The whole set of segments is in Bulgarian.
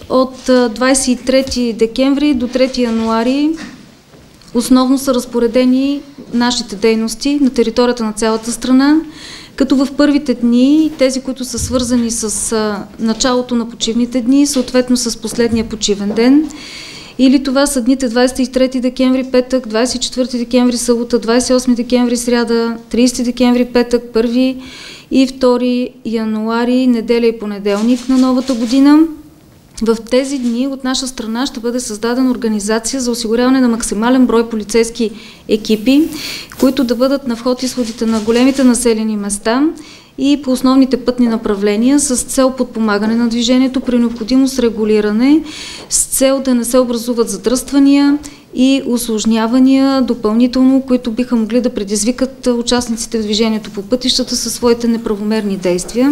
От 23 декември до 3 януари основно са разпоредени нашите дейности на територията на цялата страна, като в първите дни, тези, които са свързани с началото на почивните дни, съответно с последния почивен ден, или това са дните 23 декември, петък, 24 декември, събота, 28 декември, сряда, 30 декември, петък, 1 и 2 януари, неделя и понеделник на новата година. В тези дни от наша страна ще бъде създадена организация за осигуряване на максимален брой полицейски екипи, които да бъдат на вход-изходите на големите населени места и по основните пътни направления с цел подпомагане на движението, при необходимост регулиране, с цел да не се образуват задръствания и усложнявания допълнително, които биха могли да предизвикат участниците в движението по пътищата със своите неправомерни действия.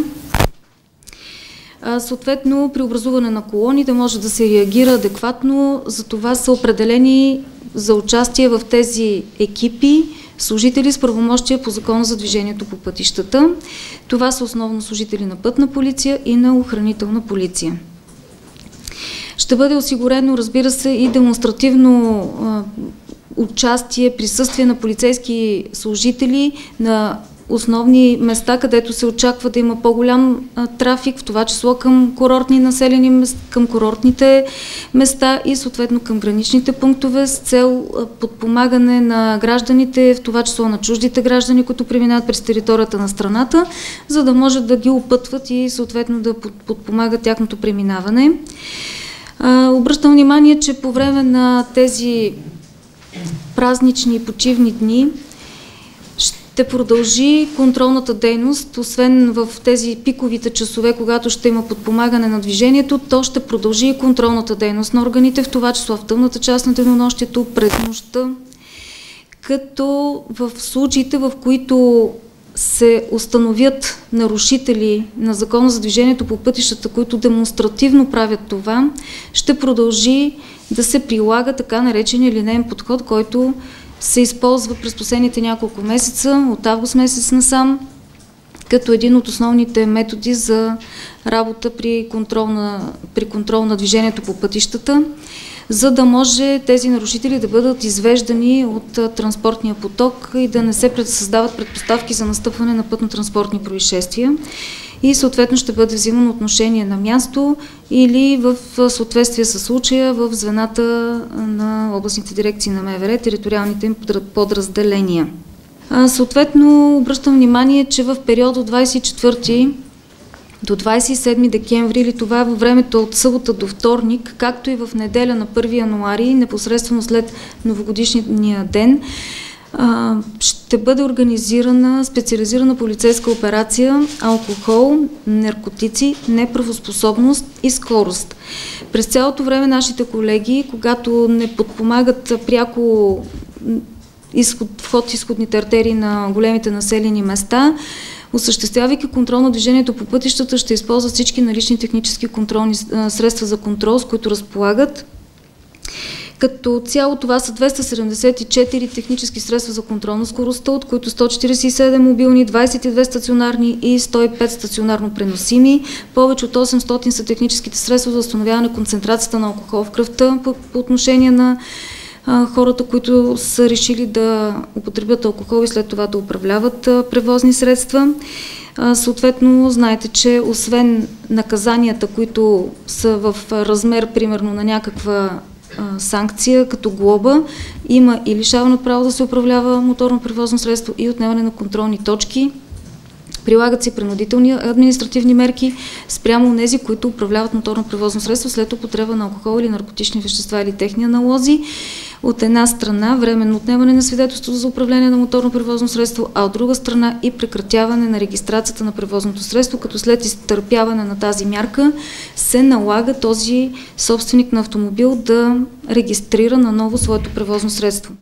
Съответно, при образуване на колони да може да се реагира адекватно, за това са определени за участие в тези екипи служители с правомощия по Закона за движението по пътищата. Това са основно служители на пътна полиция и на охранителна полиция. Ще бъде осигурено, разбира се, и демонстративно участие, присъствие на полицейски служители на основни места, където се очаква да има по-голям трафик, в това число към курортни населени места, към курортните места и съответно към граничните пунктове с цел подпомагане на гражданите, в това число на чуждите граждани, които преминават през територията на страната, за да може да ги опътват и съответно да подпомагат тяхното преминаване. Обръщам внимание, че по време на тези празнични и почивни дни ще продължи контролната дейност, освен в тези пиковите часове, когато ще има подпомагане на движението, то ще продължи и контролната дейност на органите, в това число в тъмната част на денонощието, през нощта, като в случаите, в които се установят нарушители на Закона за движението по пътищата, които демонстративно правят това, ще продължи да се прилага така наречения линеен подход, който се използва през последните няколко месеца, от август месец насам, като един от основните методи за работа при контрол на движението по пътищата, за да може тези нарушители да бъдат извеждани от транспортния поток и да не се създават предпоставки за настъпване на пътно-транспортни происшествия. И съответно ще бъде взимано отношение на място или в съответствие с случая в звената на областните дирекции на МВР, териториалните им подразделения. Съответно обръщам внимание, че в период от 24 до 27 декември, или това във времето от събота до вторник, както и в неделя на 1 януари, непосредствено след новогодишния ден, ще бъде организирана специализирана полицейска операция алкохол, наркотици, неправоспособност и скорост. През цялото време нашите колеги, когато не подпомагат пряко вход-изходните артерии на големите населени места, осъществявайки контрол на движението по пътищата, ще използват всички налични технически контролни средства за контрол, с които разполагат. Като цяло това са 274 технически средства за контрол на скоростта, от които 147 мобилни, 22 стационарни и 105 стационарно преносими. Повече от 800 са техническите средства за установяване концентрацията на алкохол в кръвта по отношение на хората, които са решили да употребят алкохол и след това да управляват превозни средства. Съответно, знаете, че освен наказанията, които са в размер примерно на някаква санкция като глоба, има и лишаване от право да се управлява моторно превозно средство и отнемане на контролни точки. Прилагат се принудителни административни мерки спрямо тези, които управляват моторно превозно средство след употреба на алкохол или наркотични вещества или техни аналози. От една страна временно отнемане на свидетелството за управление на моторно превозно средство, а от друга страна и прекратяване на регистрацията на превозното средство, като след изтърпяване на тази мярка се налага този собственик на автомобил да регистрира наново своето превозно средство.